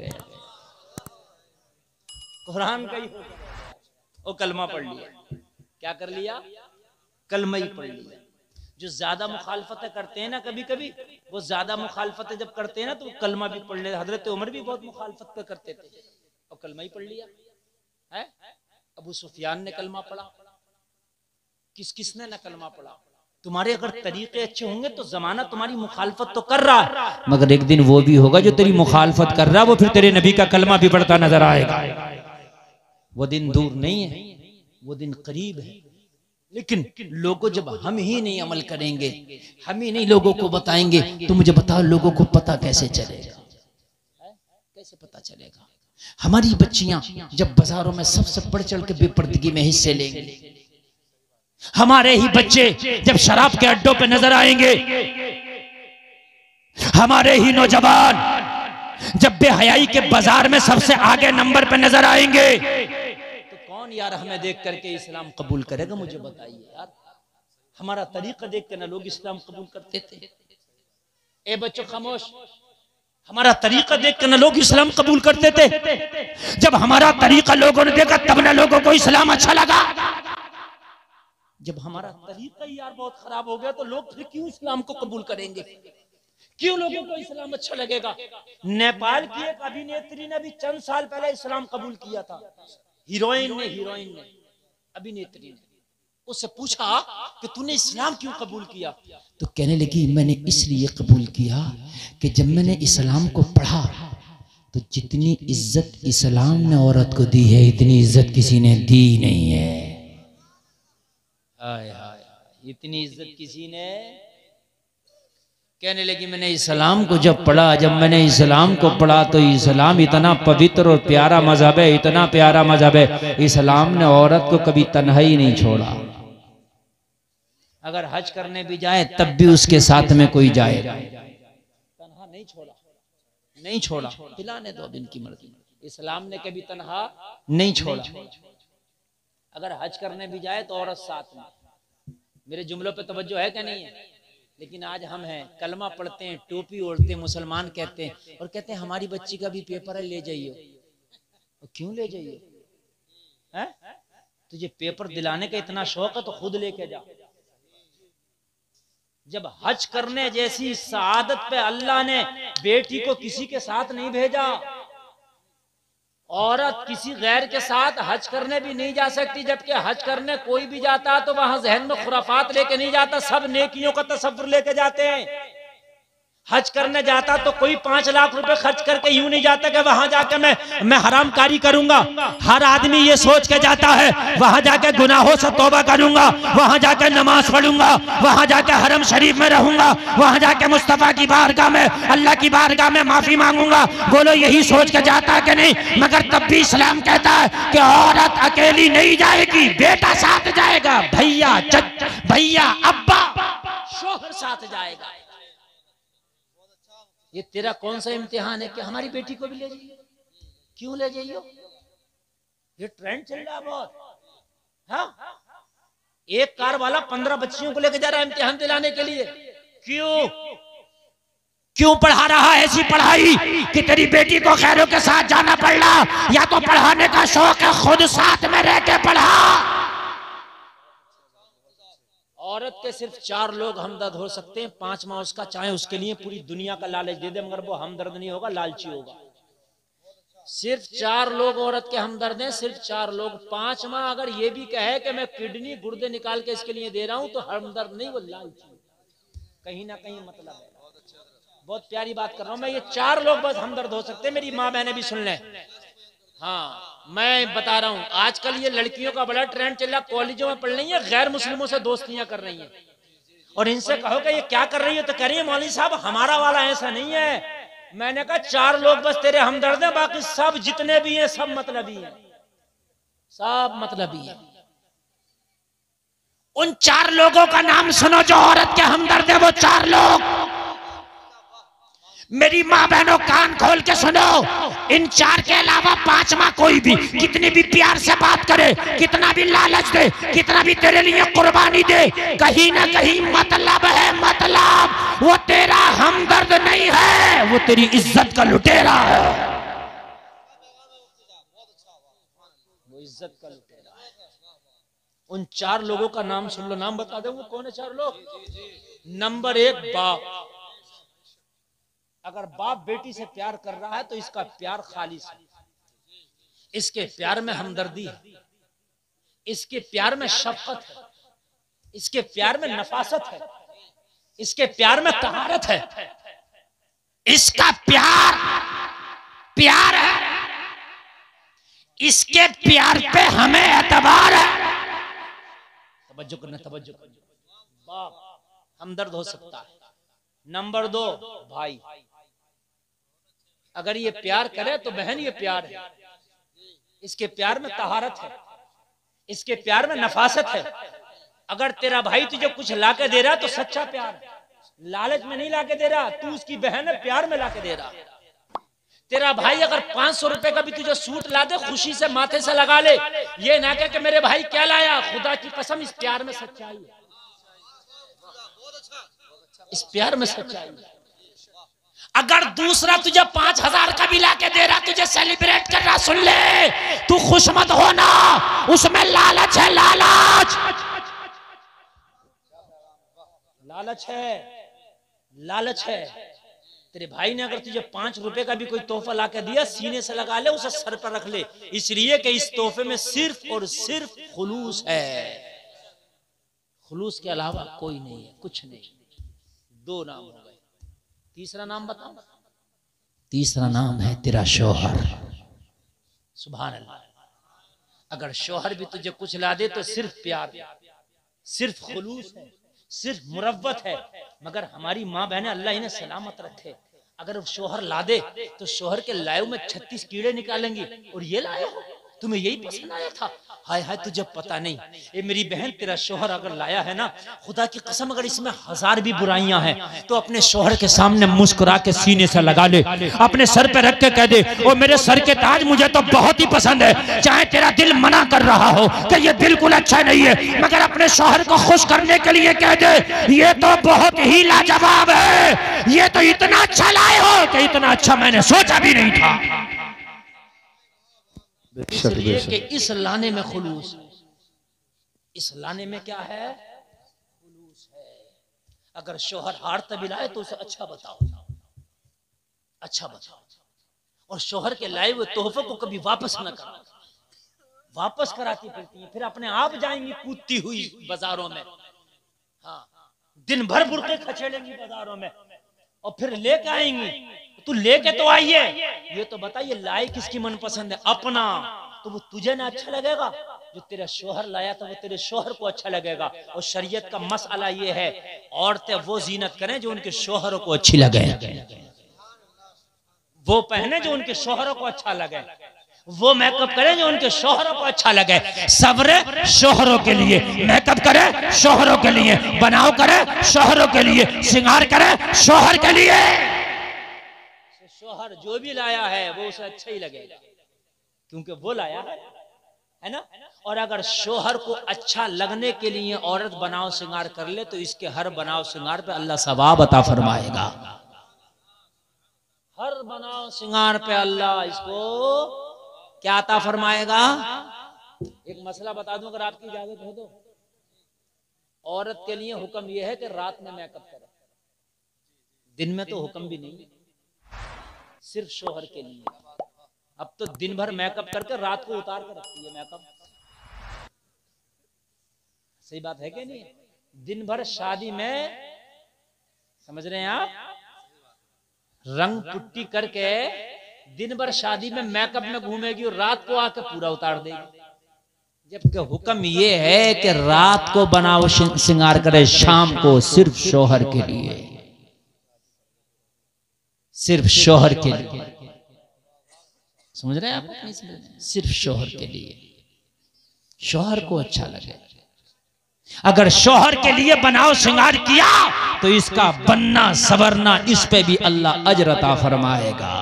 कुरान का ही हो गया। वो कलमा पढ़ लिया, क्या कर लिया? कलमा ही पढ़ लिया। जो ज्यादा मुखालफतें करते हैं ना, कभी कभी वो ज्यादा मुखालफतें जब करते हैं ना तो वो कलमा भी पढ़ ले। हजरत उमर भी बहुत मुखालफत पे करते थे और कलमा ही पढ़ लिया है। अबू सुफियान ने कलमा पढ़ा, किस किसने ना कलमा पढ़ा। तुम्हारे अगर तरीके अच्छे होंगे तो जमाना तुम्हारी मुखालफत तो कर रहा है, मगर एक दिन वो भी होगा जो तेरी मुखालफत कर रहा है, वो फिर तेरे नबी का कलमा भी पढ़ता नजर आएगा। वो दिन दूर नहीं है, वो दिन करीब है। लेकिन लोगों, जब हम ही नहीं अमल करेंगे, हम ही नहीं लोगों को बताएंगे, तो मुझे बताओ लोगों को पता कैसे चलेगा? कैसे पता चलेगा? हमारी बच्चियां जब बाजारों में सबसे बढ़ चढ़ के बेपर्दगी में हिस्से लेंगे, हमारे ही बच्चे जब शराब के अड्डों पे नजर आएंगे, हमारे ही नौजवान जब बेहयाई के बाजार में सबसे आगे नंबर पे नजर आएंगे, तो कौन यार हमें देख करके इस्लाम कबूल करेगा? मुझे बताइए यार। हमारा तरीका देख कर ना लोग इस्लाम कबूल करते थे। ए बच्चों खामोश, हमारा तरीका देख कर ना लोग इस्लाम कबूल करते थे। जब हमारा तरीका लोगों ने देखा तब ना लोगों को इस्लाम अच्छा लगा। जब हमारा तरीका ही यार बहुत खराब हो गया तो लोग फिर क्यों इस्लाम को कबूल करेंगे? क्यों लोगों को इस्लाम अच्छा लगेगा? नेपाल की एक अभिनेत्री ने भी चंद साल पहले इस्लाम कबूल किया था। हीरोइन ने हीरोइन ने अभिनेत्री ने उससे पूछा कि तूने इस्लाम क्यों कबूल किया? तो कहने लगी मैंने इसलिए कबूल किया कि जब मैंने इस्लाम को पढ़ा तो जितनी इज्जत इस्लाम ने औरत को दी है, इतनी इज्जत किसी ने दी नहीं है। हाय हाय, इतनी इज्जत किसी ने। कहने लगी मैंने इस्लाम को जब पढ़ा, जब मैंने इस्लाम को पढ़ा तो इस्लाम इतना पवित्र और प्यारा मजहब है, इतना प्यारा मजहब है, इस्लाम ने औरत को कभी तन्हाई नहीं छोड़ा। अगर हज करने भी जाए तब भी उसके साथ में कोई जाए, तन्हा नहीं छोड़ा, नहीं छोड़ा। पिलाने दो दिन की मर्जी, इस्लाम ने कभी तन्हा नहीं छोड़ा। अगर हज करने भी जाए तो औरत साथ में। मेरे जुमलों पे तवज्जो है क्या नहीं है? लेकिन आज हम हैं, कलमा पढ़ते हैं, टोपी ओढ़ते हैं, मुसलमान कहते हैं और कहते हैं हमारी बच्ची का भी पेपर है, ले जाइए। क्यों ले जाइए? हैं? तुझे पेपर दिलाने का इतना शौक है तो खुद लेके जा। जब हज करने जैसी सआदत पे अल्लाह ने बेटी को किसी के साथ नहीं भेजा, औरत किसी गैर के साथ हज करने भी नहीं जा सकती। जबकि हज करने कोई भी जाता तो वहां जहन में खुराफात लेके नहीं जाता, सब नेकियों का तसव्वुर लेके जाते हैं। हज करने जाता तो कोई पांच लाख रुपए खर्च करके यूं नहीं जाता कि वहां जाके मैं मैं हरामकारी करूंगा। हर आदमी ये सोच के जाता है वहां जाके गुनाहों से तौबा करूंगा, वहां जाके नमाज पढ़ूंगा, वहां जाके हरम शरीफ में रहूंगा, वहां जाके मुस्तफा की बारगाह में, अल्लाह की बारगाह में माफी मांगूंगा। बोलो यही सोच के जाता है कि नहीं? मगर तब भी इस्लाम कहता है कि औरत अकेली नहीं जाएगी, बेटा साथ जाएगा, भैया भैया अब्बा शोहर साथ जाएगा। ये तेरा कौन सा इम्तिहान है कि हमारी बेटी को भी ले जाइए? क्यों ले जाइयो? ये ट्रेंड चल रहा है बहुत। हाँ, एक कार वाला पंद्रह बच्चियों को लेकर जा रहा है इम्तिहान दिलाने के लिए। क्यों क्यों पढ़ा रहा है ऐसी पढ़ाई कि तेरी बेटी को खैरों के साथ जाना पड़ रहा? या तो पढ़ाने का शौक है, खुद साथ में रह के पढ़ा। औरत के सिर्फ चार लोग हमदर्द हो सकते हैं, पांचवा उसका, चाहे उसके लिए पूरी दुनिया का लालच दे दे, मगर वो हमदर्द नहीं होगा, लालची होगा। सिर्फ चार लोग औरत के हमदर्द हैं, सिर्फ चार लोग। पांचवा अगर ये भी कहे कि मैं किडनी गुर्दे निकाल के इसके लिए दे रहा हूं तो हमदर्द नहीं, वो लालची। कहीं ना कहीं मतलब है। बहुत प्यारी बात कर रहा हूं मैं। ये चार लोग बस हमदर्द हो सकते हैं। मेरी माँ बहनें भी सुन लें। हाँ, मैं बता रहा हूँ, आजकल ये लड़कियों का बड़ा ट्रेंड चल रहा है, कॉलेजों में पढ़ रही है, गैर मुस्लिमों से दोस्तियां कर रही हैं। और इनसे कहो कि ये क्या कर रही है तो कह रही है मौलवी साहब हमारा वाला ऐसा नहीं है। मैंने कहा चार लोग बस तेरे हमदर्द हैं, बाकी सब जितने भी हैं सब मतलबी हैं, सब मतलबी हैं। उन चार लोगों का नाम सुनो जो औरत के हमदर्द है। वो चार लोग, मेरी माँ बहनों कान खोल के सुनो, इन चार के अलावा पांचवा कोई भी कितनी भी प्यार से बात करे, कितना भी लालच दे, कितना भी तेरे लिए कुर्बानी दे, कहीं ना कहीं मतलब है, मतलब वो तेरा हमदर्द नहीं है, वो तेरी इज्जत का लुटेरा है। वो इज्जत का लुटेरा है। उन चार लोगों का नाम सुन लो, नाम बता दे वो कौन है चार लोग। नंबर एक, बाप। अगर बाप बेटी से प्यार कर रहा है तो इसका प्यार खालिस है, इसके प्यार में हमदर्दी है, इसके प्यार में शफकत है, इसके प्यार में नफासत है, इसके प्यार में तहारत है। इसका प्यार प्यार है, इसके प्यार पे हमें एतबार है। तवज्जो करना, तवज्जो करना। बाप हमदर्द हो सकता है। नंबर दो, भाई। अगर ये प्यार करे तो बहन ये प्यार है, इसके प्यार में तहारत है, इसके प्यार में नफासत है। अगर तेरा भाई तुझे कुछ लाके दे रहा तो सच्चा प्यार है, लालच में नहीं लाके दे रहा, तू उसकी बहन है, प्यार में लाके दे रहा। तेरा भाई अगर पांच सौ रुपए का भी तुझे सूट ला दे, खुशी से माथे से लगा ले, ये ना कह कि मेरे भाई क्या लाया, खुदा की कसम इस प्यार में सच्चाई है, इस प्यार में सच्चाई है। अगर दूसरा तुझे पांच हजार का भी लाके दे रहा, तुझे सेलिब्रेट कर रहा, सुन ले, तू खुश मत होना, उसमें लालच है, लालच लालच है, लालच है। तेरे भाई ने अगर तुझे पांच रुपए का भी कोई तोहफा लाके दिया, सीने से लगा ले, उसे सर पर रख ले, इसलिए कि इस तोहफे में सिर्फ और सिर्फ खुलूस है, खुलूस के अलावा कोई नहीं है, कुछ नहीं। दो नाम हो गए, तीसरा नाम बताओ। तीसरा नाम है तेरा शौहर। सुभान अल्लाह। अगर शौहर भी तुझे कुछ ला दे तो सिर्फ प्यार, सिर्फ खुलूस है, सिर्फ मुरव्वत है। मगर हमारी माँ बहनें अल्लाह इन्हें सलामत रखे, अगर शौहर ला दे तो शौहर के लायु में छत्तीस कीड़े निकालेंगी, और ये लाया तुम्हें यही पसंद आया था, हाय हाय तुझे पता नहीं। ये मेरी बहन तेरा शौहर अगर लाया है ना, खुदा की कसम अगर इसमें हजार भी बुराइयां हैं तो अपने शौहर के सामने मुस्कुरा के सीने से लगा ले, अपने सर पे रख के कह दे, ओ मेरे सर के ताज मुझे तो बहुत ही पसंद है, चाहे तेरा दिल मना कर रहा हो कि ये बिल्कुल अच्छा नहीं है, मगर अपने शौहर को खुश करने के लिए कह दे, ये तो बहुत ही लाजवाब है, ये तो इतना अच्छा लाए हो कि इतना अच्छा मैंने सोचा भी नहीं था। इसलिए कि इस लाने में खुलूस, इस लाने में क्या है, खुलूस है। अगर शौहर हार तभी लाए तो उसे अच्छा बताओ, अच्छा बताओ, और शौहर के लाए हुए तोहफे को कभी वापस न करो। वापस कराती फिरती है, फिर अपने आप जाएंगी कूदती हुई बाजारों में, हाँ दिन भर बुरके खचेड़ेंगी बाजारों में, और फिर लेके आएंगी। तू लेके तो आई है, ये तो बताइए लाई किसकी मनपसंद है? अपना। तो वो तुझे ना अच्छा लगेगा, जो तेरा शोहर लाया था वो तेरे शोहर को अच्छा लगेगा। और शरीयत का मसला ये है, औरतें वो जीनत करें जो उनके शोहरों को अच्छी लगे, वो पहने जो उनके शोहरों को अच्छा लगे, वो मेकअप करें जो उनके शोहरों को अच्छा लगे। सब्र शोहरों के लिए, मेकअप करे शोहरों के लिए, बनाव करे शोहरों के लिए, श्रृंगार करे शोहर के लिए। शोहर जो भी लाया है वो उसे अच्छा ही लगेगा, क्योंकि वो लाया है, है ना। और अगर शोहर को अच्छा लगने के लिए औरत बनाव श्रृंगार कर ले तो इसके हर बनाव श्रृंगार पे अल्लाह सवाब अता फरमाएगा। हर बनाव श्रृंगार पे अल्लाह इसको क्या अता फरमाएगा? एक मसला बता दूं अगर आपकी इजाजत हो तो। औरत के लिए हुक्म यह है कि रात में मेकअप करे, दिन में तो हुक्म भी नहीं, सिर्फ शोहर के लिए। अब तो दिन भर मेकअप करके रात को उतार कर रखती है मेकअप। सही बात है कि नहीं? दिन भर शादी में, समझ रहे हैं आप, रंग पुट्टी करके दिन भर शादी में मेकअप में घूमेगी और रात को आकर पूरा उतार देगी। जबकि हुक्म ये है कि रात को बनाओ श्रृंगार करे, शाम को सिर्फ शोहर के लिए, सिर्फ शोहर के लिए। समझ रहे हैं आप? नहीं समझ रहे? सिर्फ शोहर के लिए, शोहर को अच्छा लगे। अगर शोहर के लिए बनाओ श्रृंगार किया तो इसका बनना सवरना इस पे भी अल्लाह अजर अता फरमाएगा।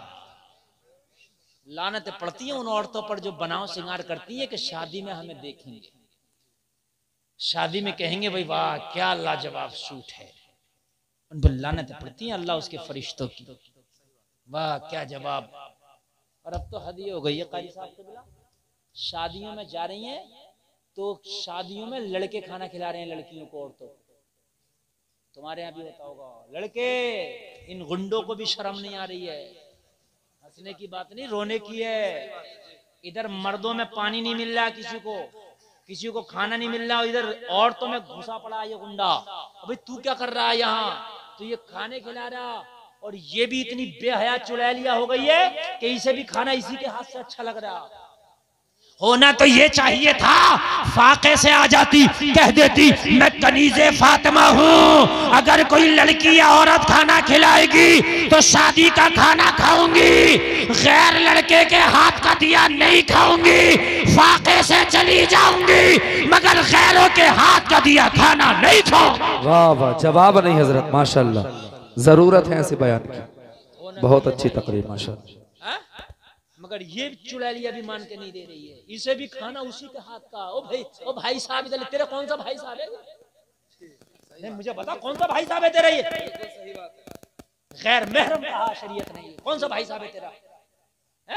लानत पड़ती है उन औरतों पर जो बनाओ श्रृंगार करती है कि शादी में हमें देखेंगे, शादी में कहेंगे भाई वाह क्या लाजवाब सूट है। उन पर लानत पड़ती है अल्लाह उसके फरिश्तों की, वाह क्या जवाब। और अब तो हद ही हो गई है कारी साहब के बिला, शादियों में जा रही हैं तो शादियों में लड़के खाना खिला रहे हैं लड़कियों को, औरतों को। तुम्हारे यहाँ भी होता होगा। लड़के, इन गुंडों को भी शर्म नहीं आ रही है। हंसने की बात नहीं, रोने की है। इधर मर्दों में पानी नहीं मिल रहा किसी को, किसी को खाना नहीं मिल रहा, इधर औरतों में घुसा पड़ा ये गुंडा। अबे तू क्या कर रहा है यहाँ? तो ये खाने खिला रहा, और ये भी इतनी बेहया चुड़ैलिया हो गई है कि इसे भी खाना इसी के हाथ से अच्छा लग रहा। होना तो ये चाहिए था फाके से आ जाती, कह देती मैं कनीज़े फातिमा हूँ, अगर कोई लड़की या औरत खाना खिलाएगी तो शादी का खाना खाऊंगी, गैर लड़के के हाथ का दिया नहीं खाऊंगी, फाके से चली जाऊंगी मगर गैरों के हाथ का दिया खाना नहीं खाऊंगी। वाह वाह, जवाब नहीं हजरत, माशाल्लाह, जरूरत है ऐसे बयान की। बहुत अच्छी तकरीर माशाल्लाह। मगर ये चुड़ैलिया भी मान के नहीं दे रही है, इसे भी खाना उसी के हाथ का। ओ भाई, ओ भाई साहब इधर, तेरा कौन सा भाई साहब है? नहीं मुझे बता कौन सा भाई साहब है तेरा? ये गैर महरम कहा शरीयत नहीं है, कौन सा भाई साहब है तेरा? है?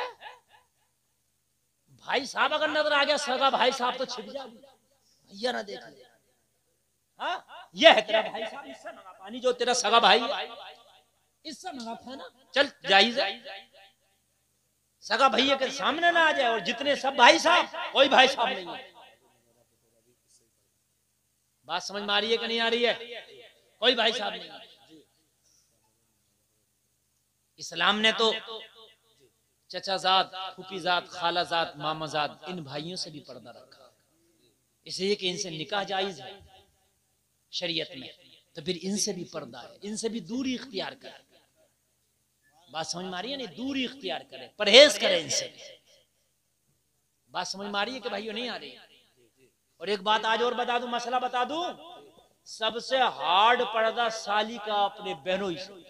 भाई साहब अगर नजर आ गया सगा भाई साहब तो छिप जा, भैया ना देख ले। हाँ ये है तेरा भाई साहब, इससे मंगा पानी जो तेरा सगा भाई है, इससे मंगा खाना। चल जायज है, सगा भैया के सामने ना आ जाए। और जितने सब भाई साहब, कोई भाई साहब नहीं है। बात समझ में आ रही है कि नहीं आ रही है? कोई भाई साहब नहीं है। इस्लाम ने तो चचाजाद, फूफीजाद, खालाजाद, मामाजाद, इन भाइयों से भी पर्दा रखा, इसलिए कि इनसे निकाह जायज है शरीयत में, तो फिर इनसे भी पर्दा है, इनसे भी दूरी इख्तियार करें। बात समझ में आ रही है? नहीं, दूरी इख्तियार करें, परहेज करें इनसे। बात समझ में आ रही है कि भाइयों नहीं आ रही? और एक बात आज और बता दूं, मसला बता दूं, सबसे हार्ड पर्दा साली का अपने बहनों ही से।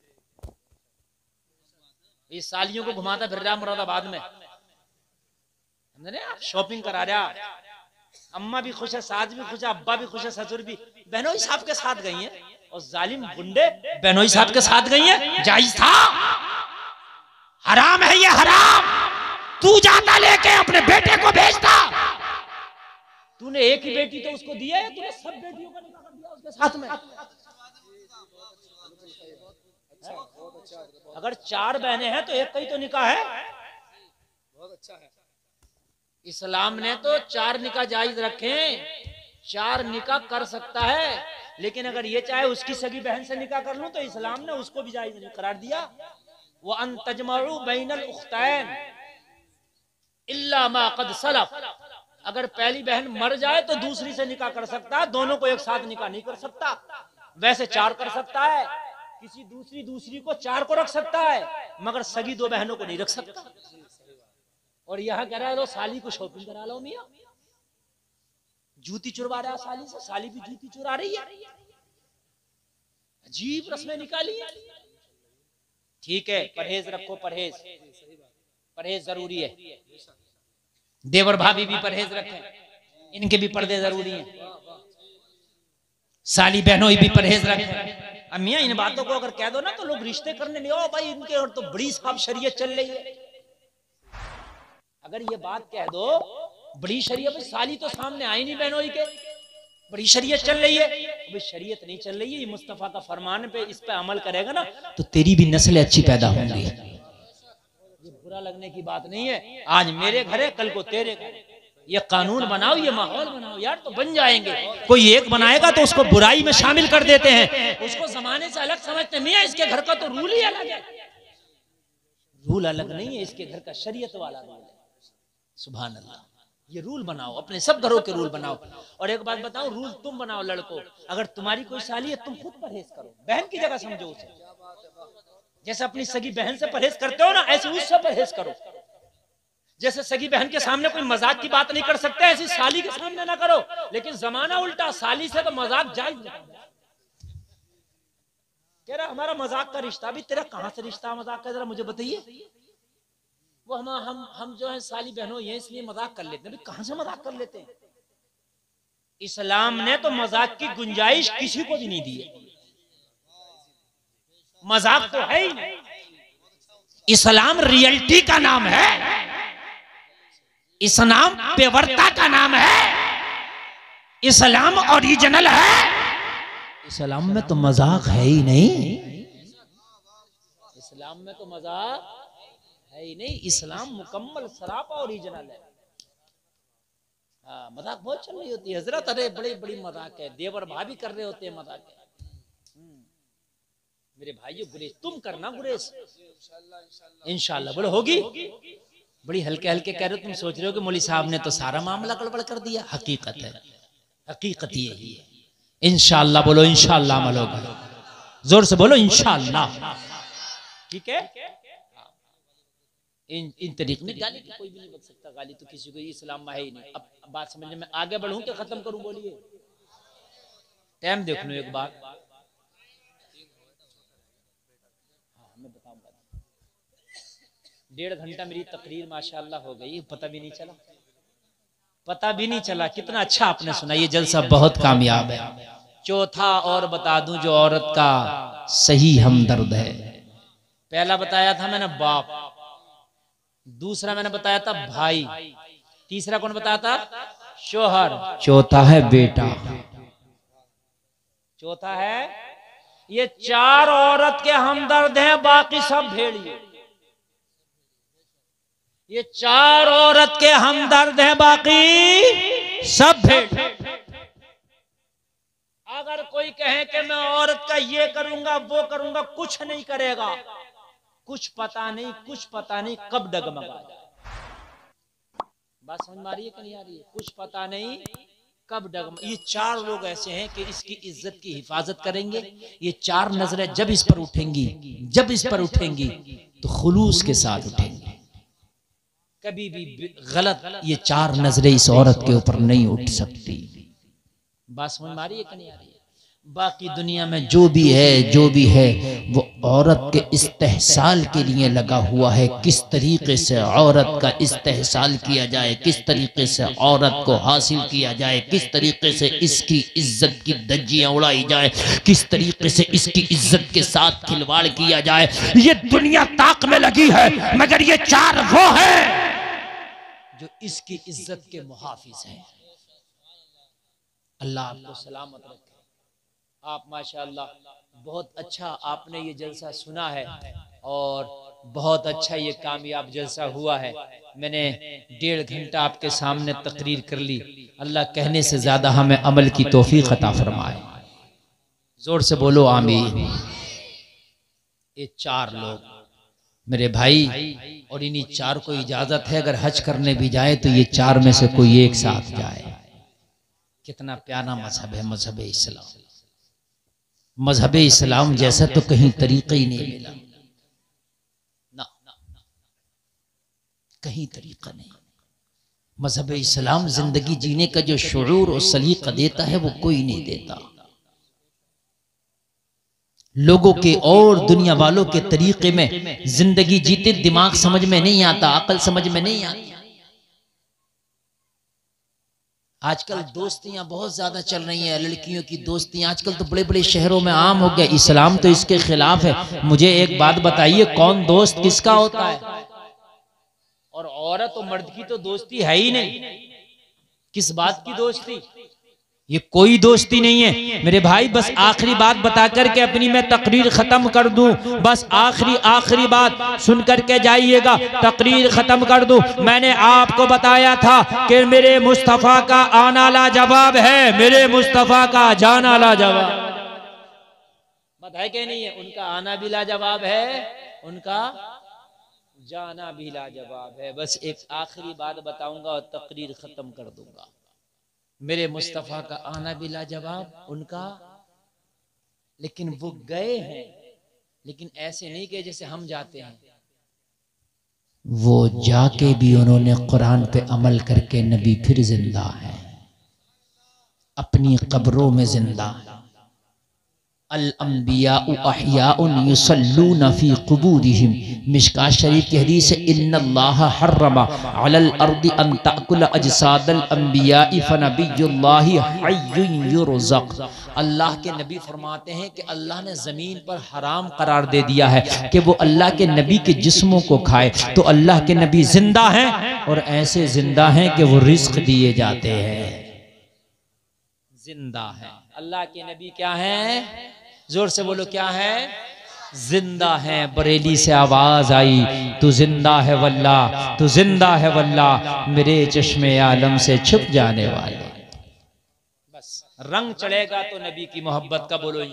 ये सालियों को घुमाता फिर रहा मुरादाबाद में, आप शॉपिंग करा रहा, अम्मा भी खुश है, सास भी खुश है, अब्बा भी खुश है, ससुर भी, बहनों ही साहब के साथ गई हैं। और जालिम गुंडे बहनोई साहब के साथ गई है। जायज था? हराम है ये, हराम। तू जाता लेके अपने बेटे को भेजता। तूने एक ही बेटी तो उसको दिया है, तूने सब बेटियों का निकाह कर दिया उसके साथ में। अगर चार बहनें हैं तो एक का ही तो निकाह है। बहुत अच्छा है। इस्लाम ने तो चार निकाह जायज रखे, चार निकाह कर सकता है। लेकिन अगर ये चाहे उसकी सगी बहन से निकाह कर लूं तो इस्लाम ने उसको भी जायज नहीं करार दिया। वो अन तजमउ बैनल उख्तैन इल्ला मा क़द सलफ, अगर पहली बहन मर जाए तो दूसरी से निकाह कर सकता है, दोनों को एक साथ निकाह नहीं कर सकता। वैसे चार कर सकता है, किसी दूसरी दूसरी को चार को रख सकता है, मगर सगी दो बहनों को नहीं रख सकता। और यहाँ कह रहा लो साली को शॉपिंग करा लो मियाँ, जूती चुरवा रहा साली से, साली भी जूती चुरा रही है, अजीब रस्में निकाली है। ठीक है, परहेज रखो, परहेज परहेज जरूरी है। देवर भाभी भी परहेज रखें, इनके भी पर्दे जरूरी हैं। साली बहनों भी परहेज रखें। अब मियाँ इन बातों को अगर कह दो ना तो लोग रिश्ते करने नहीं, ओ भाई इनके और तो बड़ी साहब शरीयत चल रही है। अगर ये बात कह दो बड़ी शरीयत, भाई साली तो सामने आई नहीं बहनों के, बड़ी शरीयत चल रही है। भाई शरीयत नहीं चल रही है, ये मुस्तफा का फरमान पे, इस पे अमल करेगा ना तो तेरी भी नस्लें अच्छी पैदा होंगी। ये बुरा लगने की बात नहीं है। आज मेरे घर है, कल को तेरे घर। ये कानून बनाओ, ये माहौल बनाओ यार, तो बन जाएंगे। कोई एक बनाएगा तो उसको बुराई में शामिल कर देते हैं, उसको जमाने से अलग समझते हैं। मियां इसके घर का तो रूल ही अलग है। रूल अलग नहीं है, इसके घर का शरीयत वाला रूल है। सुभान अल्लाह। ये रूल बनाओ, अपने सब घरों के रूल बनाओ। और एक बात बताओ, रूल तुम बनाओ लड़कों, अगर तुम्हारी कोई साली है तुम खुद परहेज करो, बहन की जगह समझो उसे। जैसे अपनी सगी बहन से परहेज करते हो ना, ऐसे उससे परहेज करो। जैसे सगी बहन के सामने कोई मजाक की बात नहीं कर सकते, ऐसी साली के सामने ना करो। लेकिन जमाना उल्टा, साली से तो मजाक जायज कह रहा हमारा मजाक का रिश्ता। भी तेरा कहां से रिश्ता मजाक का, जरा मुझे बताइए। वो हम हम हम जो है साली बहनों ये इसलिए मजाक कर लेते हैं। कहां से मजाक कर लेते हैं? इस्लाम ने तो मजाक की गुंजाइश किसी को भी नहीं दी है। मजाक तो है ही नहीं। इस्लाम रियलिटी का नाम है, इस्लाम पेवरता का नाम है, इस्लाम ओरिजिनल है। इस्लाम में तो मजाक है ही नहीं। इस्लाम में तो मजाक है ही नहीं। इस्लाम मुकम्मल सरापा ओरिजिनल है। हाँ, मजाक बहुत चल रही होती है हजरत, अरे बड़ी बड़ी मजाक है, देवर भाभी कर रहे होते हैं मजाक है। मेरे भाइयों गुरेज तुम करना, गुरेज इंशाल्लाह। बोलो होगी? बड़ी हल्के हल्के कह रहे हो, तुम सोच रहे हो कि मौली साहब ने तो सारा मामला गड़बड़ कर दिया। हकीकत है, हकीकत यही है। इंशाल्लाह बोलो, इंशाल्लाह अमल होगा। जोर से बोलो इंशाल्लाह। ठीक है। इन इन तरीके में गाली कोई भी नहीं बक सकता, गाली तो किसी को इस्लाम में है ही नहीं। अब बात समझने में आगे बढ़ूं कि खत्म करूं? बोलिए, टाइम देख लो एक बार। हाँ, मैं बताऊंगा। डेढ़ घंटा मेरी तकरीर माशाअल्लाह हो गई, पता भी नहीं चला, पता भी नहीं चला। कितना अच्छा आपने सुना, ये जलसा बहुत कामयाब है। चौथा और बता दूं जो औरत का सही हमदर्द है। पहला बताया था मैंने बाप, दूसरा मैंने बताया था भाई, तीसरा कौन बताया था? शोहर, चौथा है बेटा। चौथा है ये चार औरत के हमदर्द हैं, बाकी सब भेड़िए। ये चार औरत के हमदर्द हैं, बाकी सब भेड़। अगर कोई कहे कि मैं औरत का ये करूंगा वो करूंगा, कुछ नहीं करेगा। कुछ पता नहीं, कुछ पता नहीं कब डगमगा जाए। बात समझ में आ रही है कि नहीं आ रही है? कुछ पता नहीं कब डगम। ये चार लोग ऐसे हैं कि इसकी इज्जत की हिफाजत करेंगे। ये चार नजरें जब इस पर उठेंगी, जब इस पर उठेंगी तो खुलूस के साथ उठेंगी। कभी भी गलत ये चार नजरें इस औरत के ऊपर नहीं उठ सकती। बात समझ में आ रही है कि नहीं आ रही है? बाकी दुनिया में जो भी है, जो भी है वो औरत के इस्तेहसाल के लिए लगा हुआ है। किस तरीके से औरत का इस्तेहसाल किया जाए, किस तरीके से औरत को हासिल किया जाए, किस तरीके से इसकी इज्जत की धज्जियां उड़ाई जाए, किस तरीके से इसकी इज्जत के साथ खिलवाड़ किया जाए, ये दुनिया ताक में लगी है। मगर ये चार वो है जो इसकी इज्जत के मुहाफिज हैं। अल्लाह आपको सलामत रखे। आप माशाअल्लाह बहुत अच्छा आपने ये जलसा सुना है और बहुत अच्छा ये कामयाब जलसा हुआ है। मैंने डेढ़ घंटा आपके सामने तकरीर कर ली। अल्लाह कहने से ज्यादा हमें अमल की तौफीक अता फरमाए। जोर से बोलो आमीन। ये चार लोग मेरे भाई, और इन्हीं चार को इजाजत है अगर हज करने भी जाए तो ये चार में से कोई एक साथ जाए। कितना प्यारा मजहब है मजहब इस्लाम। मजहब इस्लाम जैसा तो कहीं तरीका ही नहीं मिला ना, कहीं तरीका नहीं। मजहब इस्लाम जिंदगी जीने का जो शुऊर और सलीका देता है वो कोई नहीं देता। लोगों के और दुनिया वालों के तरीके में जिंदगी जीते दिमाग समझ में नहीं आता, अकल समझ में नहीं आती। आजकल दोस्तियां बहुत ज्यादा चल रही हैं, लड़कियों की दोस्तियां आजकल तो बड़े बड़े शहरों में आम हो गया। इस्लाम तो इसके खिलाफ है। मुझे एक बात बताइए, कौन दोस्त किसका होता है? और औरत और मर्द की तो दोस्ती है ही नहीं। किस बात की दोस्ती? ये कोई दोस्ती नहीं है मेरे भाई। बस आखिरी बात बता करके अपनी मैं तकरीर खत्म कर दूं। बस आखिरी आखिरी बात सुन करके जाइएगा, तकरीर खत्म कर दूं। मैंने आपको बताया था कि मेरे मुस्तफा का आना लाजवाब है, मेरे मुस्तफा का जाना लाजवाब। बात है कि नहीं है? उनका आना भी लाजवाब है, उनका जाना भी लाजवाब है। बस एक आखिरी बात बताऊंगा और तकरीर खत्म कर दूंगा। मेरे मुस्तफा का आना भी लाजवाब, उनका, लेकिन वो गए हैं, लेकिन ऐसे नहीं कि जैसे हम जाते हैं। वो जाके भी उन्होंने कुरान पे अमल करके नबी फिर जिंदा है, अपनी कब्रों में जिंदा है। अल अंबियाउ अहयाउन युसल्लूना फी कुबूरिहिम। मिशकात शरीफ की हदीस है, इन्नल्लाह हर्रमा अलल अर्दि अन ताकुल अजसादल अंबियाइ फनबियुल्लाहि हय्युन युरज़क़। अल्लाह के नबी फरमाते हैं कि अल्लाह ने जमीन पर हराम करार दे दिया है कि वो अल्लाह के नबी के जिस्मों को खाए। तो अल्लाह के नबी जिंदा हैं, और ऐसे जिंदा हैं कि वो रिस्क दिए जाते हैं। जिंदा है अल्लाह के नबी। क्या है? जोर से बोलो, क्या है? जिंदा है। बरेली से आवाज आई, तू जिंदा है वल्ला, तू जिंदा है वल्ला, मेरे चश्मे आलम से छुप जाने वाले। बस रंग चढ़ेगा तो नबी की मोहब्बत का, बोलो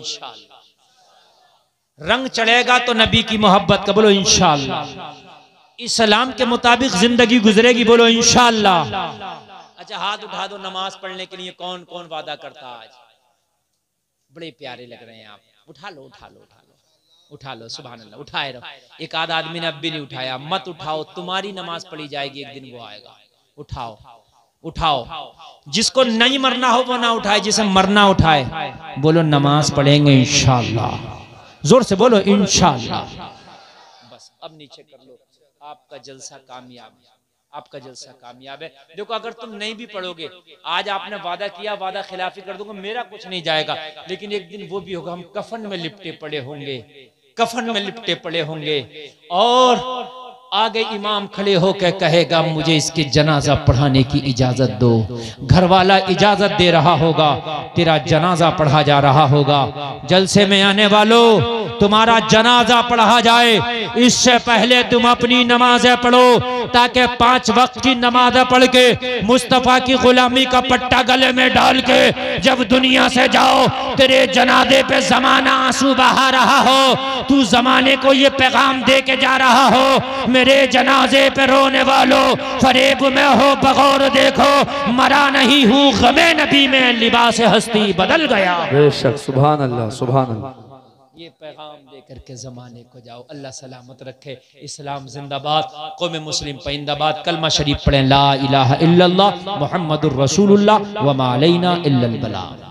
इंशाअल्लाह। रंग चढ़ेगा तो नबी की मोहब्बत का, बोलो इंशाअल्लाह। इस्लाम के मुताबिक जिंदगी गुजरेगी, बोलो इंशाअल्लाह। अच्छा हाथ उठा दो, नमाज पढ़ने के लिए कौन कौन वादा करता आज? बड़े प्यारे लग रहे हैं आप। उठा लो उठा लो उठा लो उठा लो, सुभान अल्लाह। उठाए रहो। एक आध आदमी ने अब भी नहीं उठाया। मत उठाओ, तुम्हारी नमाज पढ़ी जाएगी, एक दिन वो आएगा। उठाओ उठाओ। जिसको नहीं मरना हो वो ना उठाए, जिसे मरना उठाए। बोलो नमाज पढ़ेंगे इंशाअल्लाह। जोर से बोलो इंशाअल्लाह। बस अब नीचे कर लो, आपका जलसा कामयाब है, आपका जलसा कामयाब है। देखो अगर तुम नहीं भी पढ़ोगे, आज आपने वादा किया, वादा खिलाफी कर दूंगा, मेरा कुछ नहीं जाएगा, लेकिन एक दिन वो भी होगा, हम कफन में लिपटे पड़े होंगे, कफन में लिपटे पड़े होंगे, और आगे इमाम खड़े होकर कहेगा मुझे इसके जनाजा पढ़ाने की इजाजत दो। घर वाला इजाजत दे रहा होगा, तेरा जनाजा पढ़ा जा रहा होगा। जलसे में आने वालों, तुम्हारा जनाजा पढ़ा जाए, इससे पहले तुम अपनी नमाजें पढ़ो, ताकि पांच वक्त की नमाजें पढ़ के मुस्तफा की गुलामी का पट्टा गले में डाल के जब दुनिया से जाओ, तेरे जनाजे पे जमाना आंसू बहा रहा हो, तू जमाने को ये पैगाम दे के जा रहा हो, मेरे जनाजे पे रोने वालों, फरेब में हो बगौर देखो, मरा नहीं हूँ गमे नबी में, लिबास हस्ती बदल गया। बेशक, सुभान अल्लाह सुभान अल्लाह। ये पैगाम दे करके जमाने को जाओ। अल्लाह सलामत रखे। इस्लाम जिंदाबाद, कौम मुस्लिम पैंदाबाद। कलमा शरीफ पढ़ें, ला इलाहा इल्लल्लाह मुहम्मदुर रसूलुल्लाह व मा अलैना इल्लल बलाग।